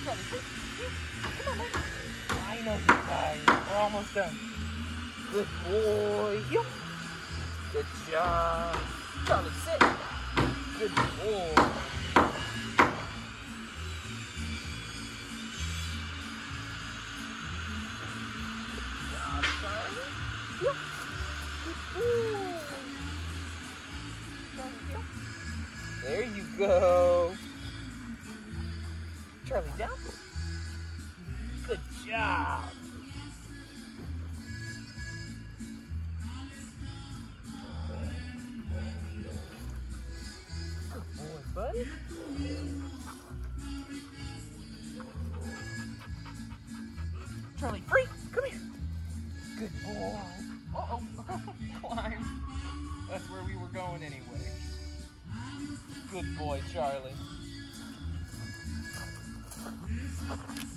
Charlie, come on, man. I know you're tired. We're almost done. Good boy. Yep. Good job. Charlie, sit. Good boy. Yep. There you go. Charlie, down. Good job. Good boy, buddy. Charlie, free. Come here. Good boy. Uh-oh. Climb. That's where we were going anyway. Good boy, Charlie.